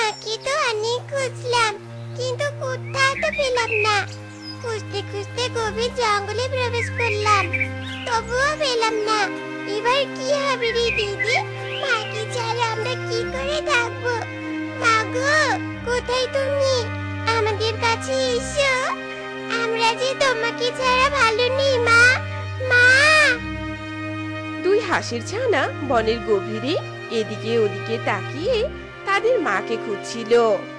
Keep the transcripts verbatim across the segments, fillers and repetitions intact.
মাকে তো অনেক খুঁজলাম, কিন্তু কোথাও তো পেলাম না। খুঁজতে খুঁজতে গভীর জঙ্গলে প্রবেশ করলাম, তবুও পেলাম না। এবার কি হবে রে দিদি? মাকে ছাড়া আমরা কি করে থাকবো? মা গো, কোথায় তুমি? আমাদের কাছে এসো, আমরা যে তোমাকে ছাড়া ভালো নেই মা। মা! দুই হাঁসের ছানা বনের গভীরে এদিকে ওদিকে তাকিয়ে তাদের মাকে খুঁজছিল।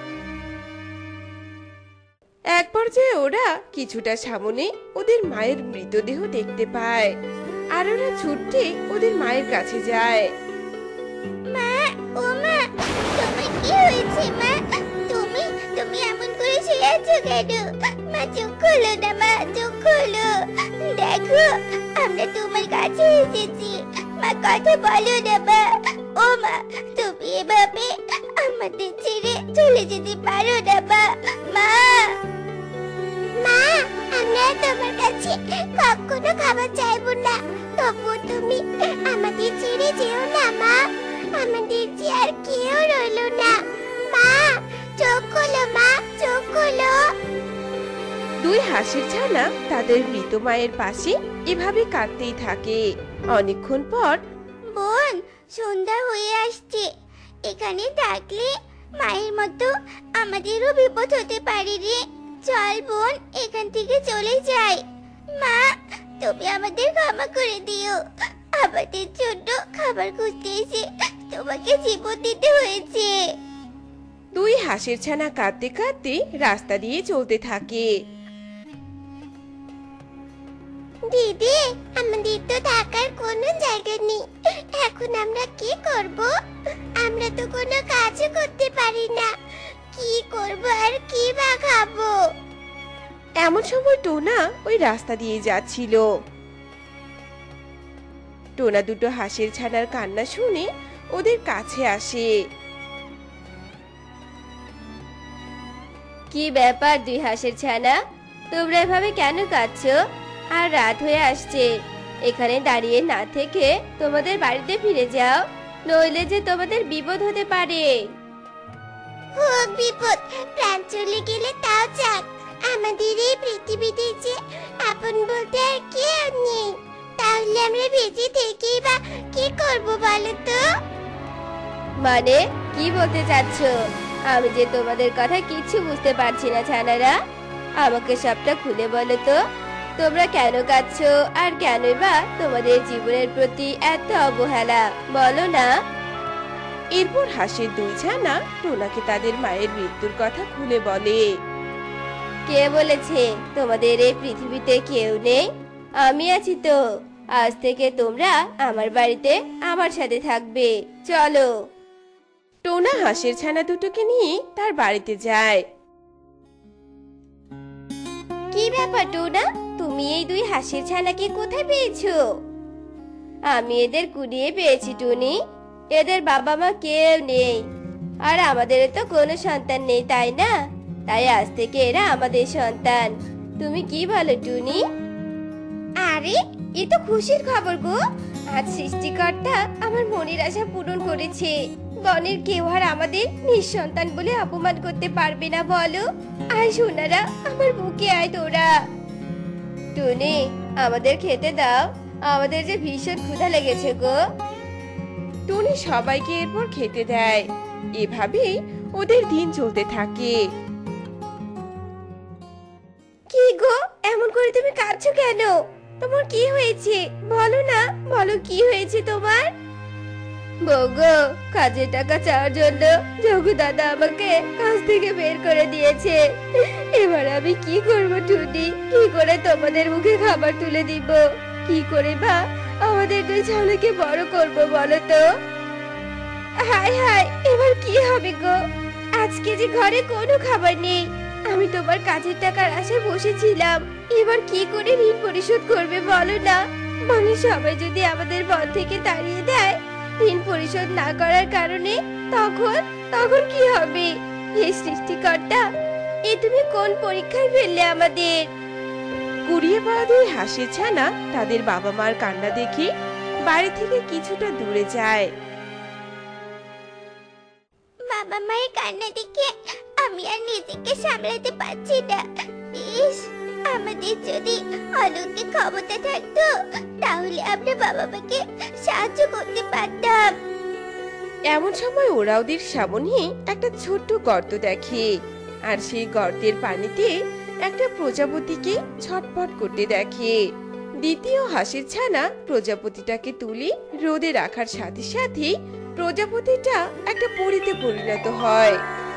এক পর্যায়ে ওরা কিছুটা সামনে ওদের মায়ের মৃতদেহ দেখতে পায়, আর ওরা ছুটতে ওদের মায়ের কাছে যায়। মা, ও মা, তোমার কি হয়েছে মা? তুমি তুমি এমন করে শুয়ে আছো কেন? মা, চোখ খোলো না মা, চোখ খোলো। দেখো, আমরা তোমার কাছে এসেছি। মা, কথা বলো না মা। ও মা, তুমি এভাবে আমাদের ছেড়ে চলে যেতে পারো না মা। মা! মা, আমরা তোমার কাছে কখনো খাবার চাইবো না, তবুও তুমি আমাদের ছেড়ে যেও না মা। আমাদের যে আর কেউ রইলো না। মা, চোখ খোলো মা, চোখ খোলো। দুই হাঁসের ছানা তাদের মৃত মায়ের পাশে এভাবে কাঁদতেই থাকে। অনেকক্ষণ পর, বোন, সন্ধ্যা হয়ে আসছে। এখানে থাকলে মায়ের মতো আমাদেরও বিপদ হতে পারে রে। চল বোন, এখান থেকে চলে যাই। মা, তুমি আমাদের ক্ষমা করে দিও। আমাদের জন্য খাবার খুঁজতে এসে তোমাকে জীবন দিতে হয়েছে। দুই হাঁসের ছানা কাঁদতে কাঁদতে রাস্তা দিয়ে চলতে থাকে। দিদি, আমাদের তো থাকার কোনো জায়গা নেই। এখন আমরা কি করব? আমরা তো কোনো কাজও করতে পারি না। কি করব আর কি বা খাবো? এমন সময় টোনা ওই রাস্তা দিয়ে যাচ্ছিল। টোনা দুটো হাঁসের ছানার কান্না শুনে ওদের কাছে আসে। কি ব্যাপার দুই হাঁসের ছানা, তোমরা এভাবে কেন কাঁদছো? আর রাত হয়ে আসছে, এখানে দাঁড়িয়ে না থেকে তোমাদের বাড়িতে ফিরে যাও, নইলে যে তোমাদের বিপদ হতে পারে। হোক বিপদ, প্রাণ চলে গেলে তাও যাক। আমাদের এই পৃথিবীতে যে আপন বলতে আর কেউ নেই। তাহলে আমরা বেঁচে থেকেই বা কি করব বলো তো? মানে কি বলতে চাচ্ছ? আমি যে তোমাদের কথা কিছু বুঝতে পারছি না ছানারা। আমাকে সবটা খুলে বলো তো, তোমরা কেন কাঁদছো আর কেনই বা তোমাদের জীবনের প্রতি এত অবহেলা, বলো না। এরপর হাঁসের দুই ছানা টোনাকে তাদের মায়ের মৃত্যুর কথা খুলে বলে। কে বলেছে তোমাদের এই পৃথিবীতে কেউ নেই? আমি আছি তো। আজ থেকে তোমরা আমার বাড়িতে আমার সাথে থাকবে, চলো। টোনা হাঁসের ছানা দুটোকে নিয়ে তার বাড়িতে যায়। কি ব্যাপার টোনা, তুমি এই দুই হাঁসের ছানাকে কোথায় পেয়েছো? আমি এদের কুড়িয়ে পেয়েছি টুনি। এদের বাবা মা কেউ নেই, আর আমাদের তো কোনো সন্তান নেই, তাই না? তাই আজ থেকে এরা আমাদের সন্তান। তুমি কি বলো টুনি? আরে, এ তো খুশির খবর গো। আজ সৃষ্টিকর্তা আমার মনের আশা পূরণ করেছে। বনের কেউ আর আমাদের নিঃসন্তান বলে অপমান করতে পারবে না, বলো। আয় সোনারা, আমার বুকে আয় তোরা। টুনি, আমাদের খেতে দাও, আমাদের যে ভীষণ ক্ষুধা লেগেছে গো। টুনি সবাইকে এরপর খেতে দেয়। এভাবেই ওদের দিন চলতে থাকে। কি গো, এমন করে তুমি কাঁদছো কেন? তোমার কি হয়েছে বলো না, বলো কি হয়েছে তোমার? বউগো, কাজের টাকা চাওয়ার জন্য যোগু দাদা আমাকে কাজ থেকে বের করে দিয়েছে। এবার আমি কি করব টুনি? কি করে তোমাদের মুখে খাবার তুলে দিব? কি করে বা আমাদের দুই ছেলেকে বড় করব বলো তো? হায় হায়, এবার কি হবে গো? আজকে যে ঘরে কোনো খাবার নেই। আমি তোমার কাজের টাকার আশায় বসেছিলাম। এবার কি করে ঋণ পরিশোধ করবে বলো না? মানে সবাই যদি আমাদের বন থেকে তাড়িয়ে দেয় ঋণ পরিশোধ না করার কারণে, তখন তখন কি হবে? হে সৃষ্টিকর্তা, এ তুমি কোন পরীক্ষায় ফেললে আমাদের? কুড়িয়ে পাওয়া দুই হাঁসের ছানা তাদের বাবা মার কান্না দেখে বাড়ি থেকে কিছুটা দূরে যায়। বাবা বাবা মায়ের কান্না দেখে আমি আর নিজেকে সামলাতে পারছি না। ইস, আমাদের যদি অলৌকিক ক্ষমতা থাকতো তাহলে আমরা বাবা মাকে সাহায্য করতে পারতাম। এমন সময় ওরা ওদের সামনে একটা ছোট্ট গর্ত দেখে, আর সেই গর্তের পানিতে একটা প্রজাপতিকে ছটফট করতে দেখে। দ্বিতীয় হাঁসের ছানা প্রজাপতিটাকে তুলে রোদে রাখার সাথে সাথে প্রজাপতিটা একটা পরীতে পরিণত হয়।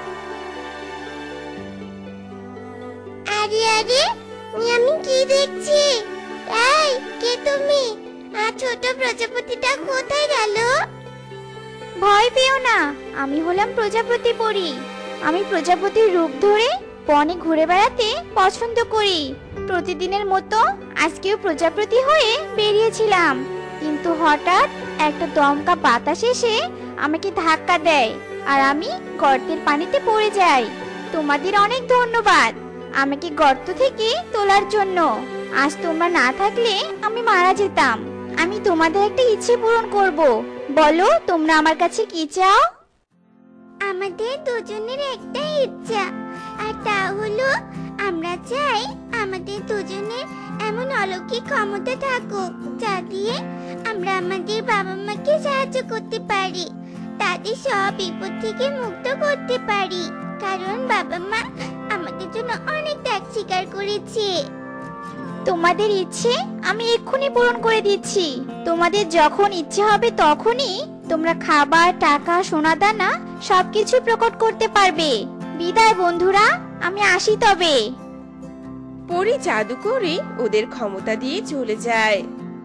আরে আরে, আমি কি দেখছি? এই, কে তুমি? আর ছোট প্রজাপতিটা কোথায় গেল? ভয় পেও না, আমি হলাম প্রজাপতি পরী। আমি প্রজাপতির রূপ ধরে বনে ঘুরে বেড়াতে পছন্দ করি। প্রতিদিনের মতো আজকেও প্রজাপতি হয়ে বেরিয়েছিলাম, কিন্তু হঠাৎ একটা দমকা বাতাস এসে আমাকে ধাক্কা দেয় আর আমি গর্তের পানিতে পড়ে যাই। তোমাদের অনেক ধন্যবাদ আমাকে গর্ত থেকে তোলার জন্য। আজ তোমরা না থাকলে আমি মারা যেতাম। আমি তোমাদের একটা ইচ্ছে পূরণ করব। বলো তোমরা আমার কাছে কি চাও? আমাদের দুজনের একটাই ইচ্ছা, আর তা হলো আমরা চাই আমাদের দুজনের এমন অলৌকিক ক্ষমতা থাকুক যা দিয়ে আমরা আমাদের বাবা মাকে সাহায্য করতে পারি, তাদের সব বিপদ থেকে মুক্ত করতে পারি। কারণ বাবা মা আমাদের জন্য অনেক ত্যাগ স্বীকার করেছে। তোমাদের ইচ্ছে আমি এক্ষুনি পূরণ করে দিচ্ছি। তোমাদের যখন ইচ্ছে হবে তখনই তোমরা খাবার, টাকা, সোনা দানা সবকিছু প্রকট করতে পারবে। বিদায় বন্ধুরা, আমি আসি তবে। পরী জাদু করে ওদের ক্ষমতা দিয়ে চলে যায়।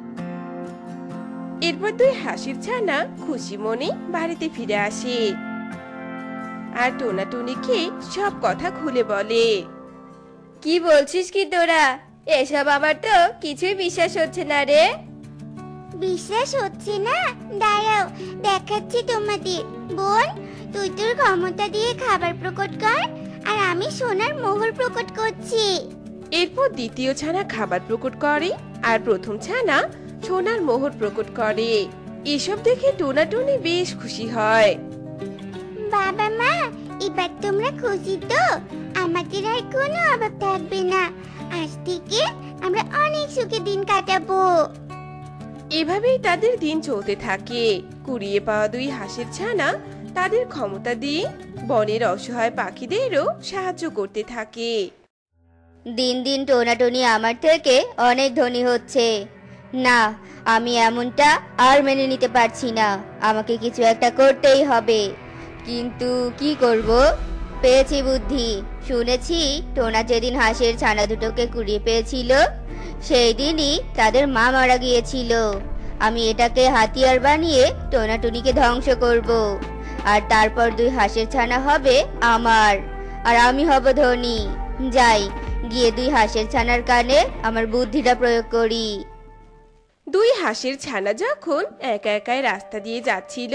এরপর দুই হাসির ছানা খুশি মনে বাড়িতে ফিরে আসে আর টোনাটুনিকে সব কথা খুলে বলে। কি বলছিস কি তোরা? এসব আমার তো কিছুই বিশ্বাস হচ্ছে না রে। বিশ্বাস হচ্ছে না? দাঁড়াও, দেখাচ্ছি তোমাদের। বোন, তুই তোর ক্ষমতা দিয়ে খাবার প্রকট কর, আর আমি সোনার মোহর প্রকট করছি। এরপর দ্বিতীয় ছানা খাবার প্রকট করে আর প্রথম ছানা সোনার মোহর প্রকট করে। এসব দেখে টোনাটুনি বেশ খুশি হয়। বাবা মা, এবার তোমরা খুশি তো? আমাদের আর কোনো অভাব থাকবে না। আজ থেকে আমরা অনেক সুখে দিন কাটাবো। এভাবেই তাদের দিন চলতে থাকে। কুড়িয়ে পাওয়া দুই হাঁসের ছানা তাদের ক্ষমতা দিয়ে বনের অসহায় পাখিদেরও সাহায্য করতে থাকে। দিন দিন টোনাটুনি আমার থেকে অনেক ধনী হচ্ছে। না, আমি এমনটা আর মেনে নিতে পারছি না। আমাকে কিছু একটা করতেই হবে, কিন্তু কি করব? পেয়েছি বুদ্ধি। শুনেছি টোনা যেদিন হাঁসের ছানা দুটোকে কুড়িয়ে পেয়েছিল সেই দিনই তাদের মা মারা গিয়েছিল। আমি এটাকে হাতিয়ার বানিয়ে টোনাটুনিকে ধ্বংস করব, আর তারপর দুই হাঁসের ছানা হবে আমার, আর আমি হব ধনী। যাই, গিয়ে দুই হাঁসের ছানার কানে আমার বুদ্ধিটা প্রয়োগ করি। দুই হাঁসের ছানা যখন একা একাই রাস্তা দিয়ে যাচ্ছিল।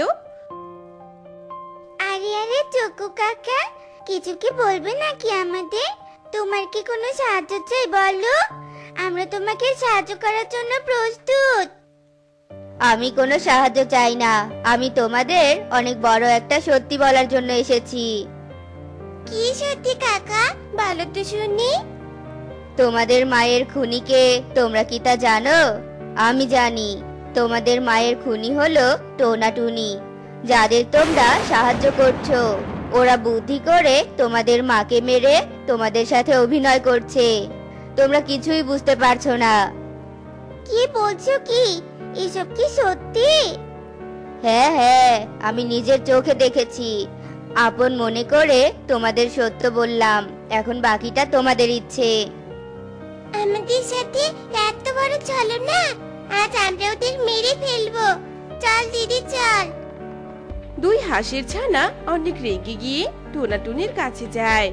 আরে আরে চকু কাকা, কিছু কি বলবে নাকি আমাদের? তোমার কি কোনো সাহায্য চাই বলো? আমরা তোমাকে সাহায্য করার জন্য প্রস্তুত। আমি কোনো সাহায্য চাই না, আমি তোমাদের অনেক বড় একটা সত্যি বলার জন্য এসেছি। কি সত্যি কাকা, বলো তো শুনি। তোমাদের মায়ের খুনিকে তোমরা কি তা জানো? আমি জানি। তোমাদের মায়ের খুনি হলো টোনাটুনি, যাদের তোমরা সাহায্য করছো। ওরা বুদ্ধি করে তোমাদের মাকে মেরে তোমাদের সাথে অভিনয় করছে। তোমরা কিছুই বুঝতে পারছো না। কি বলছো কি? এসব কি সত্যি? হ্যাঁ হ্যাঁ, আমি নিজের চোখে দেখেছি। আপন মনে করে তোমাদের সত্য বললাম। এখন বাকিটা তোমাদের ইচ্ছে। আমাদের সাথে এত বড় চলো না, আজ আমরা ওদের মেরে ফেলবো। চল দিদি চল। দুই হাঁসের ছানা অনেক রেগে গিয়ে টোনাটুনির কাছে যায়।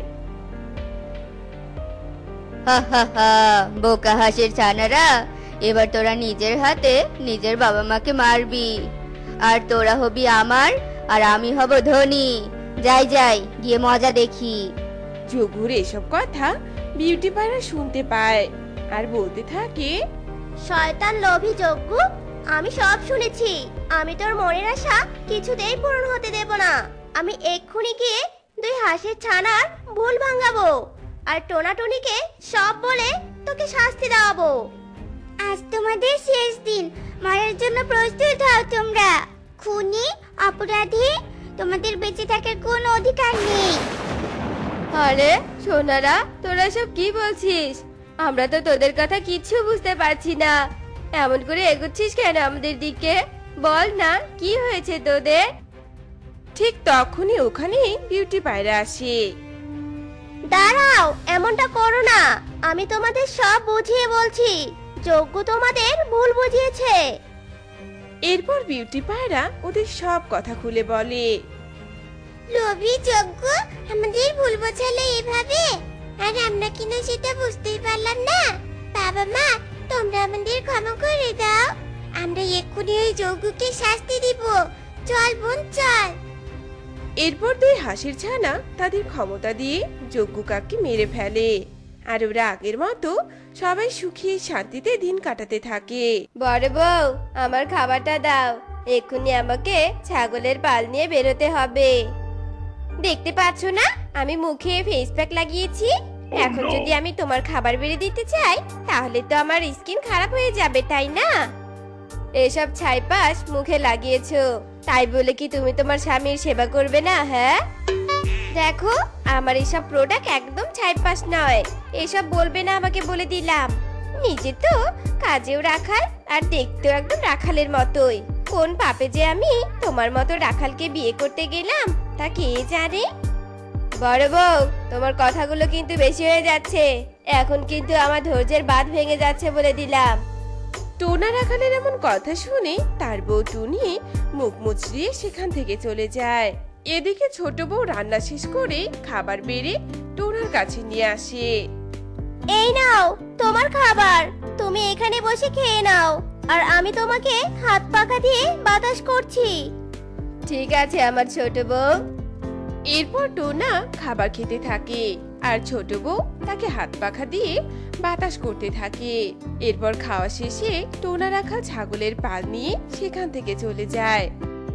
হা হা হা, বোকা হাঁসের ছানারা, এবার তোরা নিজের হাতে নিজের বাবা মাকে মারবি, আর তোরা হবি আমার, আর আমি হব ধনী। যাই যাই, গিয়ে মজা দেখি। যোগুর এসব কথা বিউটি পাড়া শুনতে পায় আর বলতে থাকে, শয়তান লোভী যজ্ঞ, আমি সব শুনেছি। আমি তোর মনের আশা কিছুতেই পূরণ হতে দেব না। আমি এক্ষুনি গিয়ে দুই হাঁসের ছানার ভুল ভাঙাবো আর টোনাটুনিকে সব বলে তোকে শাস্তি দেওয়াবো। আজ তোমাদের শেষ দিন, মরার জন্য প্রস্তুত হও তোমরা। খুনি, অপরাধী, তোমাদের বেঁচে থাকার কোনো অধিকার নেই। আরে সোনারা, তোরা সব কি বলছিস? আমরা তো তোদের কথা কিচ্ছু বুঝতে পারছি না। এমন করে এগোচ্ছিস কেন আমাদের দিকে? বল না, কি হয়েছে তোদের? ঠিক তখনই ওখানে বিউটি পায়রা আসে। দাঁড়াও, এমনটা করো না। আমি তোমাদের সব বুঝিয়ে বলছি। যজ্ঞ তোমাদের ভুল বুঝিয়েছে। এরপর বিউটি পায়রা ওদের সব কথা খুলে বলে। লোভী যজ্ঞ আমাদের ভুল বোঝালো এভাবে, আর আমরা কিনা সেটা বুঝতেই পারলাম না। বাবা মা, তোমরা আমাদের ক্ষমা করে দাও। আমরা এক্ষুনি ওই যজ্ঞকে শাস্তি দিব। চল বোন, চল। এরপর দুই হাঁসের ছানা তাদের ক্ষমতা দিয়ে যজ্ঞ কাককে মেরে ফেলে, আর ওরা আগের মতো সবাই সুখী শান্তিতে দিন কাটাতে থাকে। বড় বউ, আমার খাবারটা দাও। এক্ষুনি আমাকে ছাগলের পাল নিয়ে বেরোতে হবে। দেখতে পাচ্ছ না আমি মুখে ফেস প্যাক লাগিয়েছি? এখন যদি আমি তোমার খাবার বেড়ে দিতে চাই তাহলে তো আমার স্কিন খারাপ হয়ে যাবে, তাই না? এসব ছাইপাশ মুখে লাগিয়েছো, তাই বলে কি তুমি তোমার স্বামীর সেবা করবে না? হ্যাঁ, দেখো আমার এসব প্রোডাক্ট একদম ছাইপাশ নয়। এসব বলবে না আমাকে বলে দিলাম। নিজে তো কাজেও রাখাল আর দেখতেও একদম রাখালের মতোই। কোন পাপে যে আমি তোমার মতো রাখালকে বিয়ে করতে গেলাম তা কে জানে। বড় বউ, তোমার কথাগুলো কিন্তু বেশি হয়ে যাচ্ছে। এখন কিন্তু আমার ধৈর্যের বাঁধ ভেঙে যাচ্ছে বলে দিলাম। টোনা রাখালের এমন কথা শুনে তার বউ টুনি মুখ মুচড়িয়ে সেখান থেকে চলে যায়। এদিকে ছোট বউ রান্না শেষ করে খাবার বেড়ে টোনার কাছে নিয়ে আসে। এই নাও তোমার খাবার, তুমি এখানে বসে খেয়ে নাও, আর আমি তোমাকে হাত পাখা দিয়ে বাতাস করছি। ঠিক আছে আমার ছোট বউ। এরপর টোনা খাবার খেতে থাকে, আর ছোট বউ তাকে হাত পাখা দিয়ে বাতাস করতে থাকে। এরপর খাওয়া শেষে টোনা রাখা ছাগলের পাল নিয়ে সেখান থেকে চলে যায়,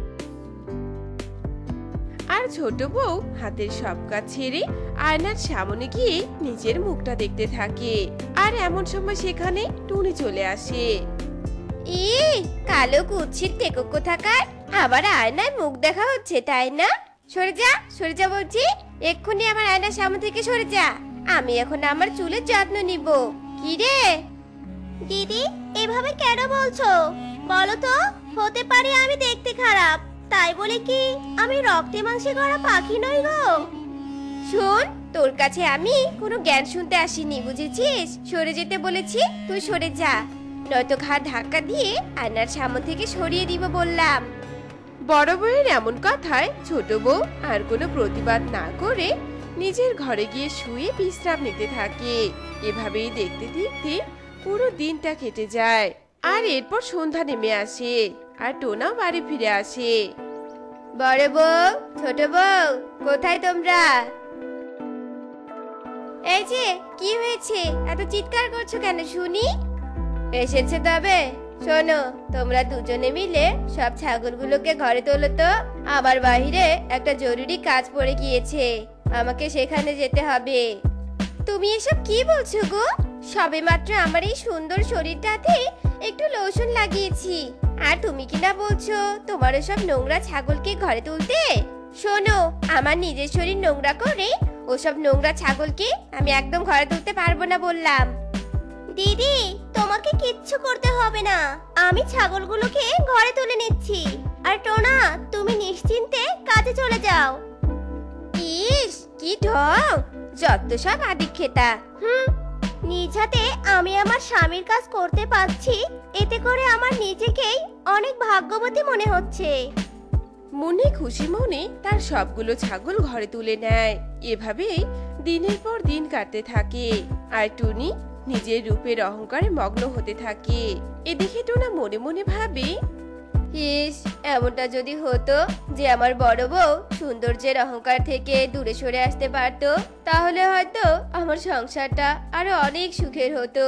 আর ছোট বউ হাতের সব কাজ ছেড়ে আয়নার সামনে গিয়ে নিজের মুখটা দেখতে থাকে। আর এমন সময় সেখানে টুনি চলে আসে। ই কালো কুচ্ছির টেকক থাকার আবার আয়নায় মুখ দেখা হচ্ছে, তাই না? সরে যা, সরে যা বলছি। এক্ষুনি আমার আয়নার সামনে থেকে সরে যা। আমি এখন আমার চুলের যত্ন নিব। কি রে দিদি, এভাবে কেন বলছো? বলো তো, হতে পারে আমি দেখতে খারাপ, তাই বলে কি আমি রক্তে মাংসে গড়া পাখি নই গো। শোন, তোর কাছে আমি কোনো জ্ঞান শুনতে আসিনি, বুঝেছিস? সরে যেতে বলেছি, তুই সরে যা, নয়তো ঘাড় ধাক্কা দিয়ে আয়নার সামনে থেকে সরিয়ে দিব বললাম। বড় বউয়ের এমন কথায় ছোট বউ আর কোনো প্রতিবাদ না করে নিজের ঘরে গিয়ে শুয়ে বিশ্রাম নিতে থাকে। এভাবেই দেখতে দেখতে পুরো দিনটা কেটে যায়, আর এরপর সন্ধ্যা নেমে আসে, আর টোনাও বাড়ি ফিরে আসে। বড় বউ, ছোট বউ, কোথায় তোমরা? এই যে কি হয়েছে, এত চিৎকার করছো কেন শুনি? এসেছে তবে? শোনো, তোমরা দুজনে মিলে সব ছাগলগুলোকে ঘরে তোলো তো। আমার বাহিরে একটা জরুরি কাজ পড়ে গিয়েছে, আমাকে সেখানে যেতে হবে। তুমি এসব কি বলছো গো? সবেমাত্র আমার এই সুন্দর শরীরটাতে একটু লোশন লাগিয়েছি, আর তুমি কিনা বলছো তোমার সব নোংরা ছাগলকে ঘরে তুলতে? শোনো, আমার নিজের শরীর নোংরা করে ওসব নোংরা ছাগলকে আমি একদম ঘরে তুলতে পারবো না বললাম। দিদি, তোমাকে কিচ্ছু করতে হবে না, আমি ছাগলগুলোকে ঘরে তুলে নিচ্ছি। আর টোনা, তুমি নিশ্চিন্তে কাজে চলে যাও। ইস, কি ঢং, যত সব আদিক্ষেতা। হুম, নিজ হাতে আমি আমার স্বামীর কাজ করতে পারছি, এতে করে আমার নিজেকেই অনেক ভাগ্যবতী মনে হচ্ছে। মনে খুশি মনে তার সবগুলো ছাগল ঘরে তুলে নেয়। এভাবেই দিনের পর দিন কাটতে থাকে, আর টুনি নিজের রূপের অহংকারে মগ্ন হতে থাকে। এদিকে টোনা মনে মনে ভাবে, ইস, এমনটা যদি হতো যে আমার বড় বউ সৌন্দর্যের অহংকার থেকে দূরে সরে আসতে পারতো, তাহলে হয়তো আমার সংসারটা আরো অনেক সুখের হতো।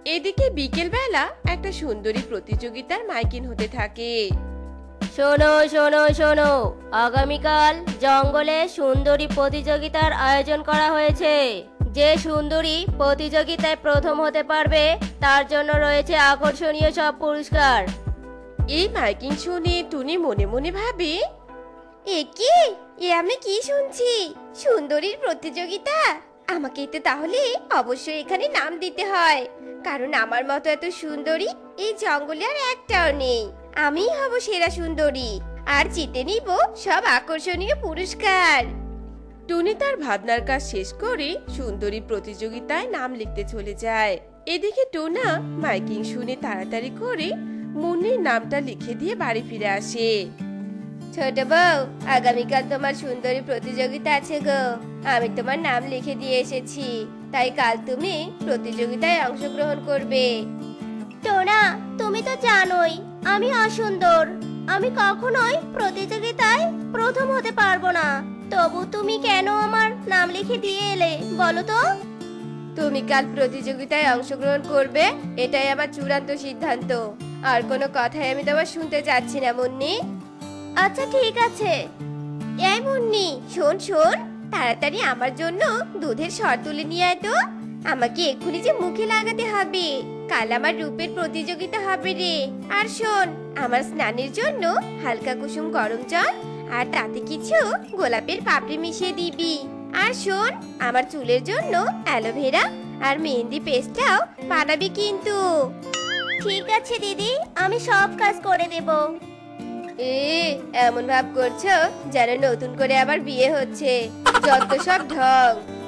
এদিকে বিকেলবেলা একটা সুন্দরী প্রতিযোগিতার মাইকিন হতে থাকে। শোনো শোনো শোনো, আগামীকাল জঙ্গলে সুন্দরী প্রতিযোগিতার আয়োজন করা হয়েছে। যে সুন্দরী প্রতিযোগিতায় প্রথম হতে পারবে তার জন্য রয়েছে আকর্ষণীয় সব পুরস্কার। এই মাইকিং শুনে টুনি মনে মনে ভাবে, এ কি, এ আমি কি শুনছি? সুন্দরীর প্রতিযোগিতা! আমাকে তো তাহলে অবশ্যই এখানে নাম দিতে হয়, কারণ আমার মতো এত সুন্দরী এই জঙ্গলে আর একটাও নেই। আমিই হব সেরা সুন্দরী আর জিতে নিব সব আকর্ষণীয় পুরস্কার। টুনি তার ভাবনার কাজ শেষ করে সুন্দরী প্রতিযোগিতায় নাম লিখতে চলে যায়। এদিকে টোনা মাইকিং শুনে তাড়াতাড়ি করে মুন্নির নামটা লিখে দিয়ে বাড়ি ফিরে আসে। ছোট বউ, আগামীকাল তোমার সুন্দরী প্রতিযোগিতা আছে গো। আমি তোমার নাম লিখে দিয়ে এসেছি, তাই কাল তুমি প্রতিযোগিতায় অংশগ্রহণ করবে। টোনা, তুমি তো জানোই আমি অসুন্দর, আমি কখনোই প্রতিযোগিতায় প্রথম হতে পারবো না। তবু তুমি কেন আমার নাম লিখে দিয়ে এলে বলো তো? তুমি কাল প্রতিযোগিতায় অংশগ্রহণ করবে, এটাই আমার চূড়ান্ত সিদ্ধান্ত। আর কোনো কথাই আমি তোমার শুনতে চাচ্ছি না মুন্নি। আচ্ছা ঠিক আছে। এই মুন্নি, শোন শোন, তাড়াতাড়ি আমার জন্য দুধের সর তুলে নিয়ে আয় তো। আমাকে এক্ষুনি যে মুখে লাগাতে হবে, কাল আমার রূপের প্রতিযোগিতা হবে রে। আর শোন, আমার স্নানের জন্য হালকা কুসুম গরম জল আর তাতে কিছু গোলাপের পাপড়ি মিশিয়ে দিবি। আর শোন, আমার চুলের জন্য অ্যালোভেরা আর মেহেন্দি পেস্টটাও বানাবি কিন্তু। ঠিক আছে দিদি, আমি সব কাজ করে দেব। এ এমন ভাব করছো যেন নতুন করে আবার বিয়ে হচ্ছে, যত সব ঢং।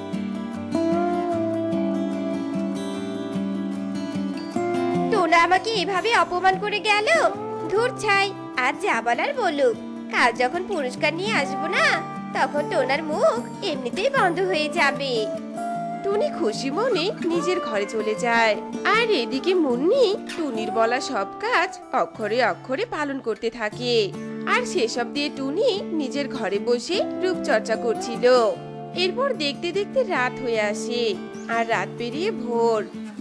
টোনা আমাকে এভাবে অপমান করে গেল। ধুর ছাই, আজ যা বলার বলুক, কাল যখন পুরস্কার নিয়ে আসবো না তখন টোনার মুখ এমনিতেই বন্ধ হয়ে যাবে। টুনি খুশি মনে নিজের ঘরে চলে যায়। আর এদিকে মুন্নি টুনির বলা সব কাজ অক্ষরে অক্ষরে পালন করতে থাকে। আর সেসব দিয়ে টুনি নিজের ঘরে বসে রূপচর্চা করছিল। এরপর দেখতে দেখতে রাত হয়ে আসে আর রাত পেরিয়ে ভোর।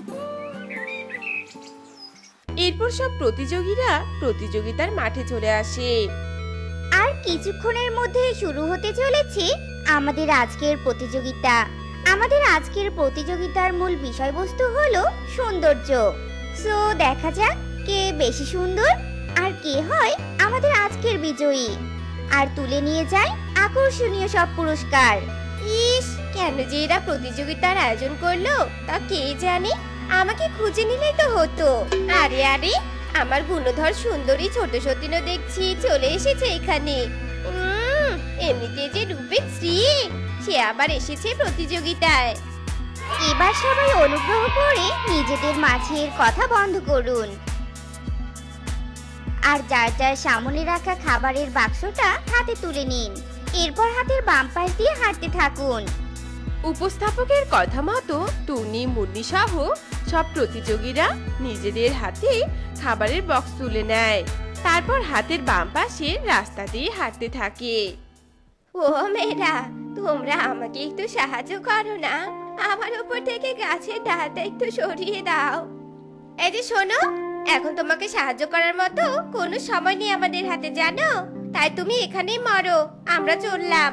এরপর সব প্রতিযোগীরা প্রতিযোগিতার মাঠে চলে আসে। আর কিছুক্ষণের মধ্যে শুরু হতে চলেছে আমাদের আজকের প্রতিযোগিতা। আমাদের আজকের প্রতিযোগিতার মূল বিষয়বস্তু হলো সৌন্দর্য। সো দেখা যাক কে বেশি সুন্দর আর কে হয় আমাদের আজকের বিজয়ী আর তুলে নিয়ে যায় আকর্ষণীয় সব পুরস্কার। ইস, কেন যে এরা প্রতিযোগিতার আয়োজন করলো তা কে জানে। আমাকে খুঁজে নিলেই তো হতো। আরে আরে, আমার গুণধর সুন্দরী ছোট সতীনও দেখছি চলে এসেছে এখানে। উম, এমনিতে যে রূপের শ্রী, সে আবার এসেছে প্রতিযোগিতায়। এবার সবাই অনুগ্রহ করে নিজেদের মাঝের কথা বন্ধ করুন আর যার যার সামনে রাখা খাবারের বাক্সটা হাতে তুলে নিন। এরপর হাতের বাম পাশ দিয়ে হাঁটতে থাকুন। উপস্থাপকের কথা মতো টুনি মুন্নি সহ সব প্রতিযোগীরা নিজেদের হাতে খাবারের বক্স তুলে নেয়। তারপর হাতের বাম পাশে রাস্তা দিয়ে হাঁটতে থাকে। ও মেয়েরা, তোমরা আমাকে একটু সাহায্য করো না, আমার উপর থেকে গাছের ডালটা একটু সরিয়ে দাও। এই যে শোনো, এখন তোমাকে সাহায্য করার মতো কোনো সময় নেই আমাদের হাতে, জানো? তাই তুমি এখানেই মরো, আমরা চললাম।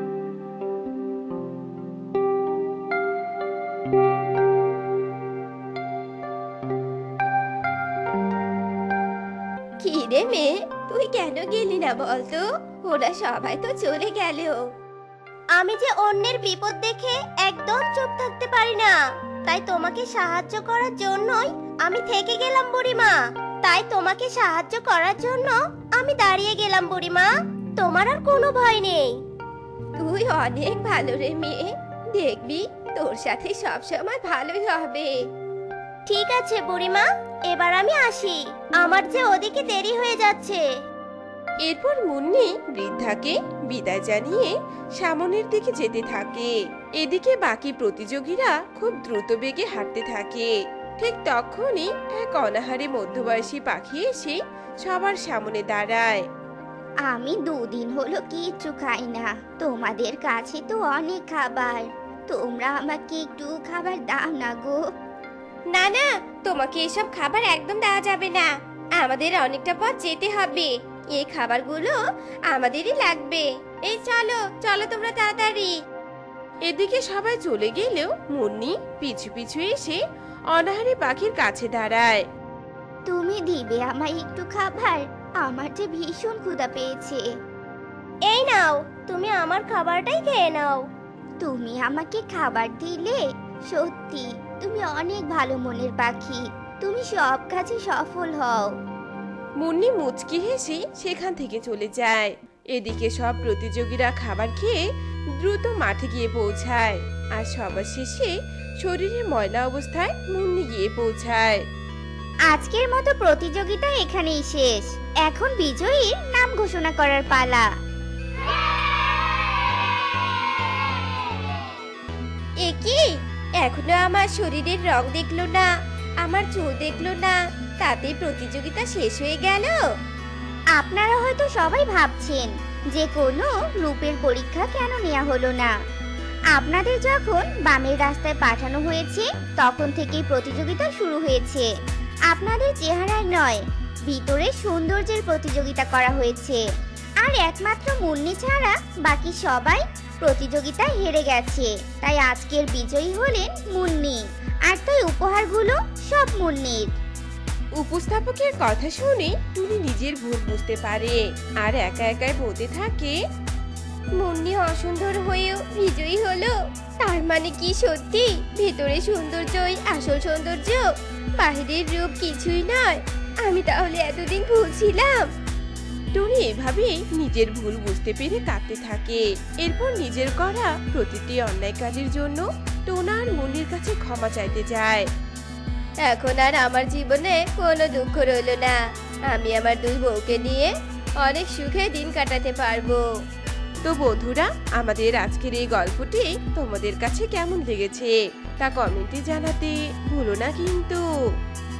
কি রে মেয়ে, তুই কেন গেলি না বলতো? ওরা সবাই তো চলে গেল। আমি যে অন্যের বিপদ দেখে একদম চুপ থাকতে পারি না, তাই তোমাকে সাহায্য করার জন্যই আমি থেকে গেলাম বুড়িমা। তাই তোমাকে সাহায্য করার জন্য আমি দাঁড়িয়ে গেলাম বুড়িমা। তোমার আর কোনো ভয় নেই। তুই অনেক ভালো রে মেয়ে, দেখবি তোর সাথে সব সময় ভালোই হবে। ঠিক আছে বুড়িমা, এবার আমি আসি, আমার যে ওদিকে দেরি হয়ে যাচ্ছে। এরপর মুন্নি বৃদ্ধাকে বিদায় জানিয়ে সামনের দিকে যেতে থাকে। এদিকে বাকি প্রতিযোগীরা খুব দ্রুত বেগে হাঁটতে থাকে। ঠিক তখনই এক অনাহারে মধ্যবয়সী পাখি এসে সবার সামনে দাঁড়ায়। আমি দুদিন হলো কিচ্ছু খাই না, তোমাদের কাছে তো অনেক খাবার, তোমরা আমাকে একটু খাবার দাও না গো। না না, তোমাকে এসব খাবার একদম দেওয়া যাবে না। আমাদের অনেকটা পথ যেতে হবে, এই খাবারগুলো আমাদেরই লাগবে। এই চলো চলো তোমরা তাড়াতাড়ি। এদিকে সবাই চলে গেলেও মুন্নি পিছু পিছু এসে অনাহারী পাখির কাছে দাঁড়ায়। তুমি দিবে আমায় একটু খাবার? আমার যে ভীষণ ক্ষুধা পেয়েছে। এই নাও, তুমি আমার খাবারটাই খেয়ে নাও। তুমি আমাকে খাবার দিলে? সত্যি তুমি অনেক ভালো মনের পাখি, তুমি সব কাজে সফল হও। মুন্নি মুচকি হেসে সেখান থেকে চলে যায়। এদিকে সব প্রতিযোগীরা খাবার খেয়ে দ্রুত মাঠে গিয়ে পৌঁছায়, আর সবার শেষে শরীরের ময়লা অবস্থায় মুন্নি গিয়ে পৌঁছায়। আজকের মতো প্রতিযোগিতা এখানেই শেষ, এখন বিজয়ীর নাম ঘোষণা করার পালা। এ কি, এখনো আমার শরীরের রং দেখলো না, আমার চুল দেখলো না, তাতেই প্রতিযোগিতা শেষ হয়ে গেল? আপনারা হয়তো সবাই ভাবছেন যে কোনো রূপের পরীক্ষা কেন নেওয়া হলো না। আপনাদের যখন বামের রাস্তায় পাঠানো হয়েছে তখন থেকেই প্রতিযোগিতা শুরু হয়েছে। আপনাদের চেহারায় নয়, ভিতরে সৌন্দর্যের প্রতিযোগিতা করা হয়েছে। আর একমাত্র মুন্নি ছাড়া বাকি সবাই প্রতিযোগিতায় হেরে গেছে, তাই আজকের বিজয়ী হলেন মুন্নি, আর তাই উপহারগুলো সব মুন্নির। উপস্থাপকের কথা শুনে টুনি নিজের ভুল বুঝতে পারে আর একা একাই বলতে থাকে, মুন্নি অসুন্দর হয়েও বিজয়ী হলো, তার মানে কি সত্যি ভেতরে সৌন্দর্যই আসল সৌন্দর্য, বাহিরের রূপ কিছুই নয়? আমি তাহলে এতদিন ভুল ছিলাম। টুনি এভাবেই নিজের ভুল বুঝতে পেরে কাঁদতে থাকে। এরপর নিজের করা প্রতিটি অন্যায় কাজের জন্য টোনা আর মুন্নির কাছে ক্ষমা চাইতে যায়। এখন আর আমার জীবনে কোনো দুঃখ রইল না, আমি আমার দুই বউকে নিয়ে অনেক সুখে দিন কাটাতে পারবো। তো বন্ধুরা, আমাদের আজকের এই গল্পটি তোমাদের কাছে কেমন লেগেছে তা কমেন্টে জানাতে ভুলো না কিন্তু।